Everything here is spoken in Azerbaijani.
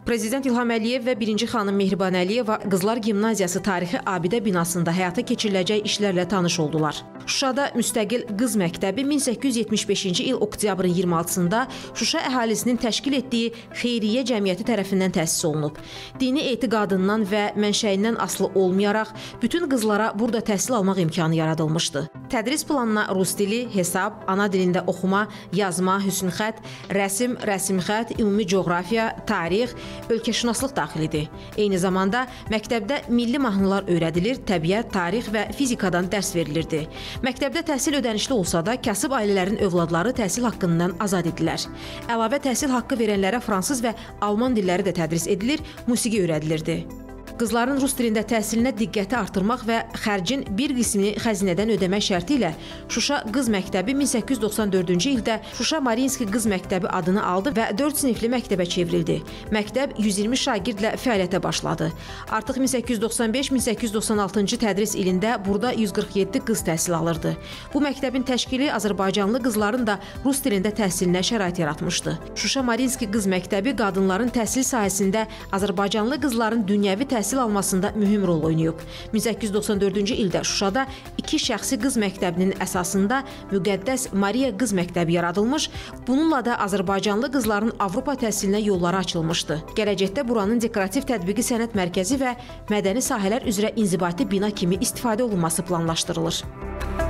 Prezident İlham Əliyev və 1-ci xanım Mehriban Əliyeva Qızlar Gimnaziyası tarixi abidə binasında həyata keçiriləcək işlərlə tanış oldular. Şuşada müstəqil qız məktəbi 1875-ci il oktyabrın 26-sında Şuşa əhalisinin təşkil etdiyi xeyriyyə cəmiyyəti tərəfindən təsis olunub. Dini etiqadından və mənşəyindən asılı olmayaraq bütün qızlara burada təhsil almaq imkanı yaradılmışdı. Tədris planına rus dili, hesab, ana dilində oxuma, yazma, hüsnxət, rəsm, rəsmxət, ümumi coğrafiya, tarix, ölkəşünaslıq daxilidir. Eyni zamanda məktəbdə milli mahnılar öyrədilir, təbiət, tarix və fizikadan dərs verilirdi. Məktəbdə təhsil ödənişli olsa da, kasıb ailələrin övladları təhsil haqqından azad edilər. Əlavə təhsil haqqı verənlərə fransız və alman dilləri də tədris edilir, musiqi öyrədilirdi. Qızların rus dilində təhsilinə diqqəti artırmaq və xərcin bir qismini xəzinədən ödəmək şərti ilə Şuşa Qız Məktəbi 1894-cü ildə Şuşa Marinski Qız Məktəbi adını aldı və 4 sinifli məktəbə çevrildi. Məktəb 120 şagirdlə fəaliyyətə başladı. Artıq 1895-1896-cı tədris ilində burada 147 qız təhsil alırdı. Bu məktəbin təşkili azərbaycanlı qızların da rus dilində təhsilinə şərait yaratmışdı. Şuşa Marinski Qız Məktəbi qadınların təhsil sahəsində azərbaycanlı qızların dünyəvi təhsil almasında mühüm rol oynayıb. 1894-cü ildə Şuşada 2 şəxsi qız məktəbinin əsasında müqəddəs Mariya Qız Məktəbi yaradılmış, bununla da azərbaycanlı qızların Avropa təhsilinə yolları açılmışdı. Gələcəkdə buranın dekorativ tətbiqi sənət mərkəzi və mədəni sahələr üzrə inzibati bina kimi istifadə olunması planlaşdırılır.